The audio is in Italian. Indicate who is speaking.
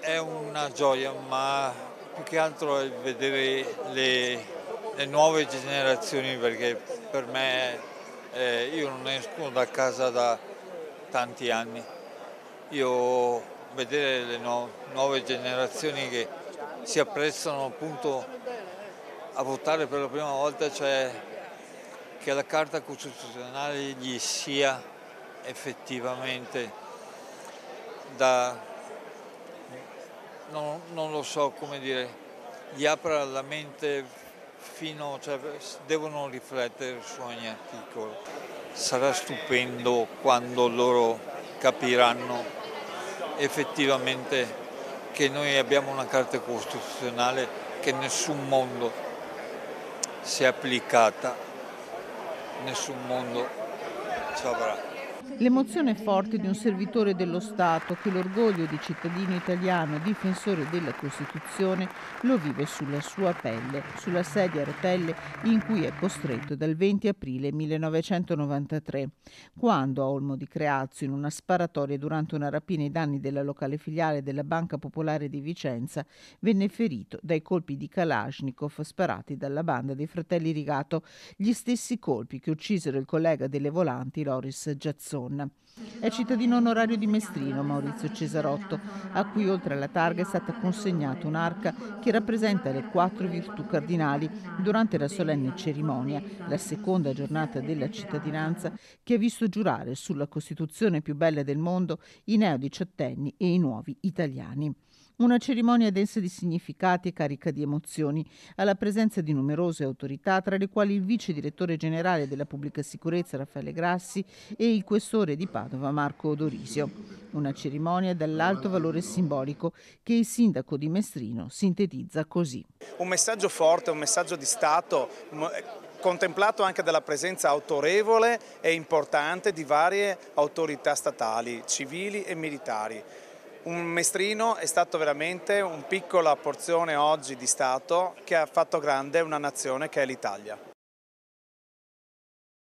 Speaker 1: è una gioia, ma più che altro è vedere le nuove generazioni, perché per me io non esco da casa da tanti anni. Io vedere le nuove generazioni che si apprestano appunto a votare per la prima volta, cioè che la Carta Costituzionale gli sia effettivamente da, non lo so come dire, gli apra la mente cioè devono riflettere su ogni articolo. Sarà stupendo quando loro capiranno effettivamente che noi abbiamo una Carta Costituzionale che nessun mondo si è applicata, nessun mondo ci avrà.
Speaker 2: L'emozione forte di un servitore dello Stato che l'orgoglio di cittadino italiano difensore della Costituzione lo vive sulla sua pelle, sulla sedia a rotelle in cui è costretto dal 20 aprile 1993, quando a Olmo di Creazio, in una sparatoria durante una rapina ai danni della locale filiale della Banca Popolare di Vicenza, venne ferito dai colpi di Kalashnikov sparati dalla banda dei fratelli Rigato, gli stessi colpi che uccisero il collega delle volanti Loris Giazzon. È cittadino onorario di Mestrino Maurizio Cesarotto, a cui oltre alla targa è stata consegnata un'arca che rappresenta le 4 virtù cardinali durante la solenne cerimonia, la seconda giornata della cittadinanza, che ha visto giurare sulla Costituzione più bella del mondo i neodiciottenni e i nuovi italiani. Una cerimonia densa di significati e carica di emozioni, alla presenza di numerose autorità, tra le quali il vice direttore generale della pubblica sicurezza Raffaele Grassi e il questore di Padova Marco Odorisio. Una cerimonia dall'alto valore simbolico che il sindaco di Mestrino sintetizza così.
Speaker 3: Un messaggio forte, un messaggio di Stato, contemplato anche dalla presenza autorevole e importante di varie autorità statali, civili e militari. Un Mestrino è stato veramente una piccola porzione oggi di Stato che ha fatto grande una nazione che è l'Italia.